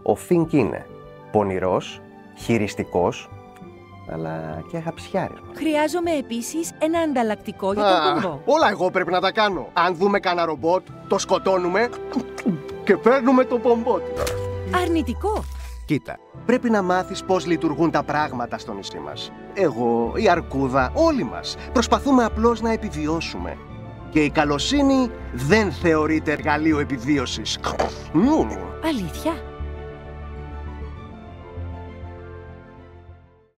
Ο Φινκ είναι πονηρός, χειριστικός, αλλά και αγαπησιάρης. Χρειάζομαι επίσης ένα ανταλλακτικό για τον πομπό. Όλα εγώ πρέπει να τα κάνω. Αν δούμε κανένα ρομπότ, το σκοτώνουμε και παίρνουμε το πομπό του. Αρνητικό. Κοίτα, πρέπει να μάθεις πώς λειτουργούν τα πράγματα στο νησί μας. Εγώ, η Αρκούδα, όλοι μας. Προσπαθούμε απλώς να επιβιώσουμε. Και η καλοσύνη δεν θεωρείται εργαλείο επιβίωσης. Αλήθεια.